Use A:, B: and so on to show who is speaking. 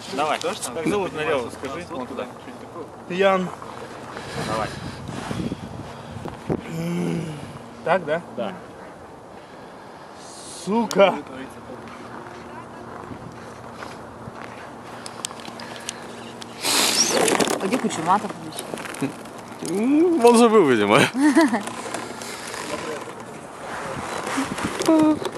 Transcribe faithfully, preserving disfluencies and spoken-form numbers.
A: Давай. Как зовут налево, скажи. Вон туда.
B: Ян.
A: Давай.
B: Так, да?
A: Да.
B: Сука.
C: А где Кучерматов еще?
D: Он забыл, видимо.